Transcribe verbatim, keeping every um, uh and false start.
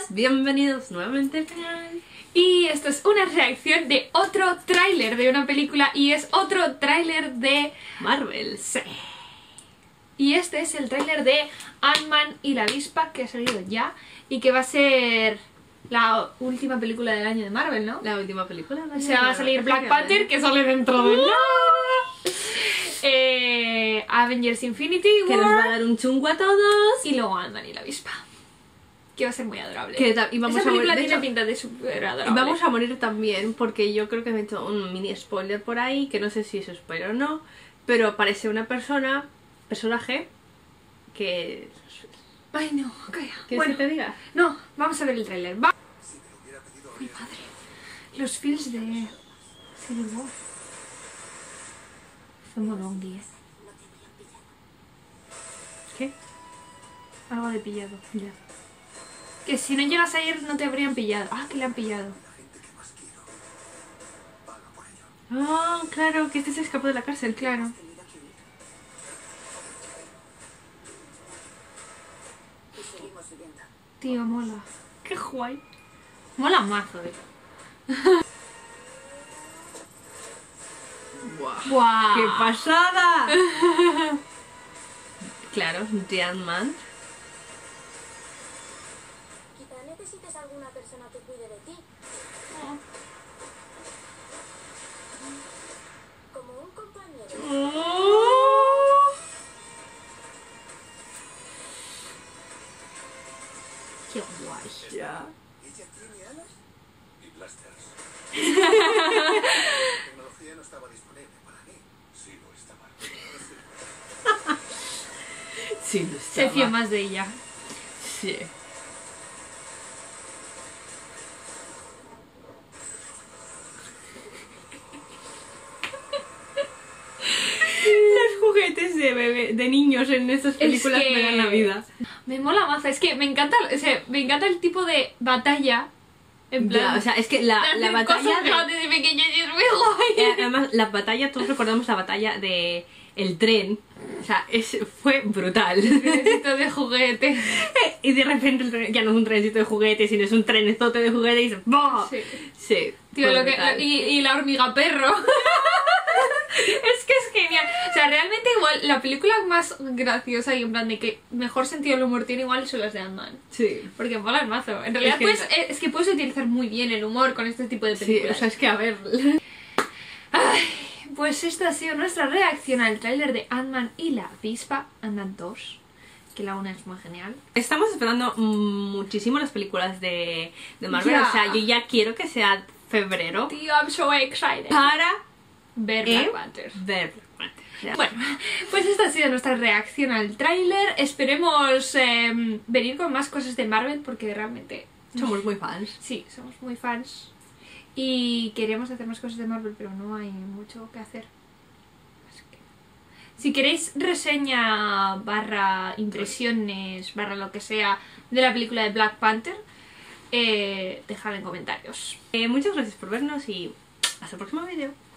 bienvenidos nuevamente al canal. Y esto es una reacción de otro tráiler de una película y es otro tráiler de Marvel. Sí. Y este es el tráiler de Ant-Man y la avispa que ha salido ya y que va a ser la última película del año de Marvel, ¿no? La última película. O sea, va a salir Black Panther, que sale dentro de nada. Eh, Avengers Infinity War, que nos va a dar un chungo a todos. y luego Ant-Man y la avispa, que va a ser muy adorable. Que y vamos Esa a película morir, tiene hecho, pinta de súper adorable. Y vamos a morir también, porque yo creo que me he hecho un mini spoiler por ahí, que no sé si es spoiler o no, pero aparece una persona, personaje, que... Ay, no, calla. ¿Quieres Bueno, que te diga? no, vamos a ver el tráiler. Va. Mi madre. Los feels de Civil War. Fue molongi, ¿eh? ¿Qué? Algo de pillado. Ya. Que si no llegas a ir no te habrían pillado. Ah, que le han pillado. Ah, claro, que este se escapó de la cárcel, claro. Tío, mola. Qué guay. Mola mazo, eh. ¡Buah! ¡Guau! ¡Qué pasada! Claro, The Ant-Man. Quizá necesites alguna persona que cuide de ti. Como un compañero. Oh. ¡Qué guay! Ya. ¿Ella tiene alas? Y blasters. La tecnología no estaba disponible para mí. Sí lo estaba. Sí, lo Se estaba. fía más de ella. Sí. Los juguetes de bebé, de niños en estas películas que- me dan la vida. Me mola mazo. Es que me encanta, o sea, me encanta el tipo de batalla. En plan, Ya, o sea, es que la, de la hacer batalla cosas de, grandes y pequeñas y es muy guay. eh, además, la batalla, todos recordamos la batalla de el tren. O sea, es, fue brutal. Necesito de juguete. Y de repente el tren ya no es un trencito de juguetes, sino es un trenezote de juguetes y dices ¡boh! Sí. Sí. Tío, fue lo que, brutal. y, y la hormiga perro. Es que es genial. O sea, realmente igual la película más graciosa y en plan de que mejor sentido del humor tiene igual son las de Ant-Man. Sí. Porque mola el mazo. En realidad que- pues, eh, es que puedes utilizar muy bien el humor con este tipo de Sí, películas. o sea, es que a ver. Ay, pues esta ha sido nuestra reacción al tráiler de Ant-Man y la avispa, Ant-Man dos. Que la una es muy genial. Estamos esperando muchísimo las películas de, de Marvel. Ya. O sea, yo ya quiero que sea febrero Tío, I'm so excited. para Ver Black ¿Eh? Panther. ver Black Panther. Ya. Bueno, pues esta ha sido nuestra reacción al tráiler. Esperemos eh, venir con más cosas de Marvel porque realmente Somos muy fans. sí, somos muy fans y queremos hacer más cosas de Marvel, pero no hay mucho que hacer. Así que, si queréis reseña barra impresiones barra lo que sea de la película de Black Panther, eh, dejad en comentarios. Eh, muchas gracias por vernos y hasta el próximo vídeo.